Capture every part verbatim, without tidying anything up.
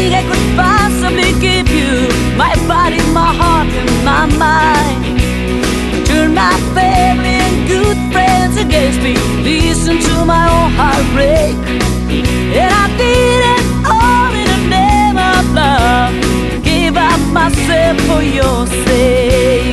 everything I could possibly give you. My body, my heart, and my mind. Turn my family and good friends against me. Listen to my own heartbreak. And I did it all in the name of love. Gave up myself for your sake.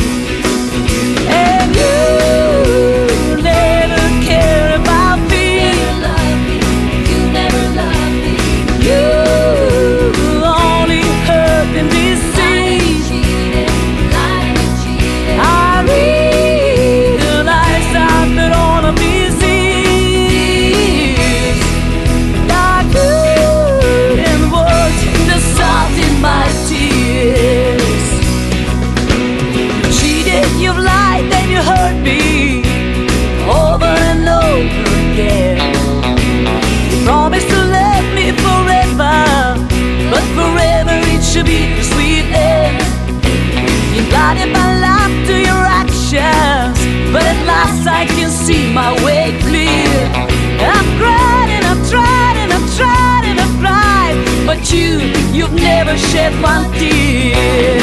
And you never care about me. You never love me. You never love me. You only hurt and deceive. Lied and cheated. I realized after all of these years, I couldn't wash the salt in my tears. You cheated, you've lied, then you hurt me over and over again. You promised to love me forever, but forever it should be the sweet end. You blinded my life to your actions, but at last I can see my way clear. I've cried and I've tried and I've tried and I've cried, but you, you've never shed one tear.